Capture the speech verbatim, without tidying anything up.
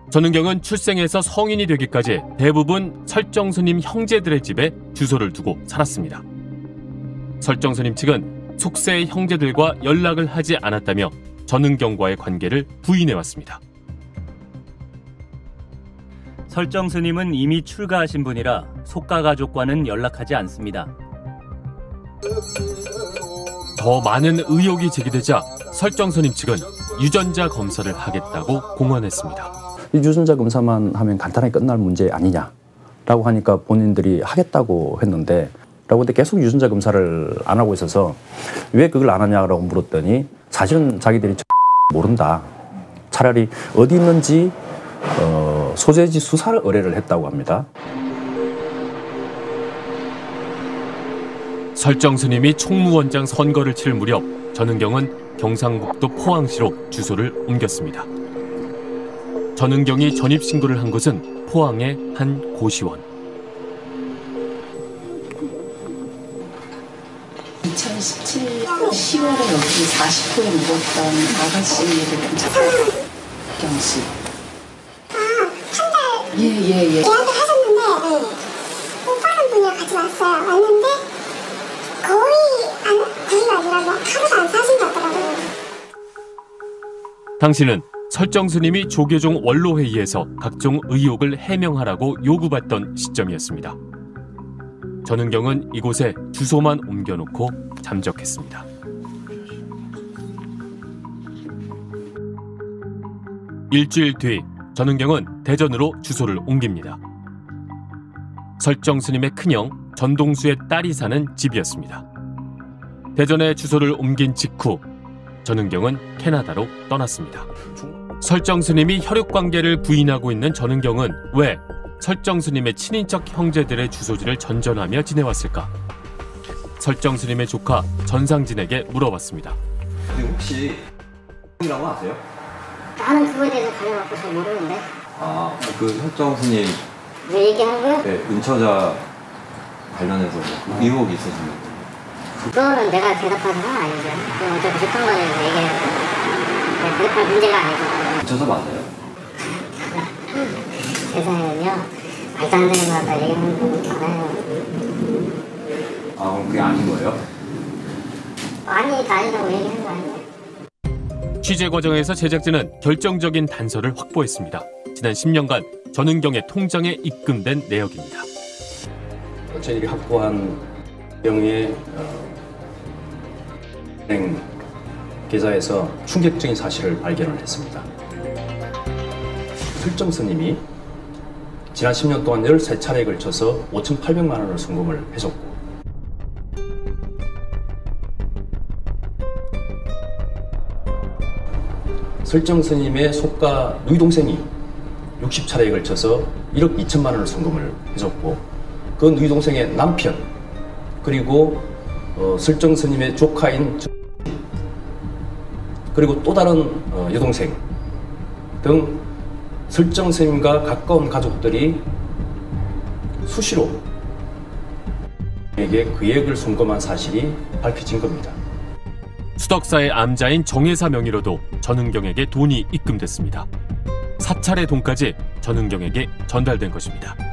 전은경은 출생에서 성인이 되기까지 대부분 설정스님 형제들의 집에 주소를 두고 살았습니다. 설정스님 측은 속세의 형제들과 연락을 하지 않았다며 전은경과의 관계를 부인해왔습니다. 설정스님은 이미 출가하신 분이라 속가 가족과는 연락하지 않습니다. 더 많은 의혹이 제기되자 설정스님 측은 유전자 검사를 하겠다고 공언했습니다. 유전자 검사만 하면 간단하게 끝날 문제 아니냐라고 하니까 본인들이 하겠다고 했는데 라고 근데 계속 유전자 검사를 안 하고 있어서 왜 그걸 안 하냐고 물었더니 사실은 자기들이 모른다. 차라리 어디 있는지 어, 소재지 수사를 의뢰를 했다고 합니다. 설정스님이 총무원장 선거를 치를 무렵 전은경은 경상북도 포항시로 주소를 옮겼습니다. 전은경이 전입신고를 한 곳은 포항의 한 고시원. 이천십칠 년 시월에 여기 사십 호에 묵었던 아가씨를 찾아서 경씨. 아, 예예예. 예, 예. 얘한테 하셨는데 네. 오빠랑 분이랑 같이 왔어요. 왔는데 거의 안 거의가 아니라 뭐 하루도 안 사신 것 같더라고요. 당시는 설정스님이 조계종 원로회의에서 각종 의혹을 해명하라고 요구받던 시점이었습니다. 전은경은 이곳에 주소만 옮겨놓고 잠적했습니다. 일주일 뒤 전은경은 대전으로 주소를 옮깁니다. 설정스님의 큰형 전동수의 딸이 사는 집이었습니다. 대전에 주소를 옮긴 직후 전은경은 캐나다로 떠났습니다. 설정스님이 혈육관계를 부인하고 있는 전은경은 왜 설정스님의 친인척 형제들의 주소지를 전전하며 지내왔을까? 설정스님의 조카 전상진에게 물어봤습니다. 근데 혹시 이라고 아세요? 나는 그거에 대해서 가려갖고 잘 모르는데. 아, 그 설정스님 왜 얘기하는 거야? 네, 은처자 관련해서 뭐 의혹이 있으시면 그거는 내가 대답하는 건 아니죠. 그건 어차피 재판관에서 얘기해야 돼. 대답할 문제가 아니죠. 은처자 맞아요? 세상에는요, 말도 안 되는 거 갖다 얘기하는 거 많아요. 아, 그럼 그게 아닌 거예요? 아니, 다 아니라고 얘기하는 거 아니에요. 취재 과정에서 제작진은 결정적인 단서를 확보했습니다. 지난 십 년간 전은경의 통장에 입금된 내역입니다. 저희들이 확보한 경의 어, 은행 계좌에서 충격적인 사실을 발견을 했습니다. 설정스님이 지난 십 년 동안 열세 차례에 걸쳐서 오천팔백만 원을 송금을 해줬고 설정스님의 속가 누이 동생이 육십 차례에 걸쳐서 일억 이천만 원을 송금을 해줬고 그 누이 동생의 남편 그리고 어, 설정스님의 조카인 그리고 또 다른 어, 여동생 등 설정스님과 가까운 가족들이 수시로 에게 그액을 송금한 사실이 밝혀진 겁니다. 수덕사의 암자인 정혜사 명의로도 전은경에게 돈이 입금됐습니다. 사찰의 돈까지 전은경에게 전달된 것입니다.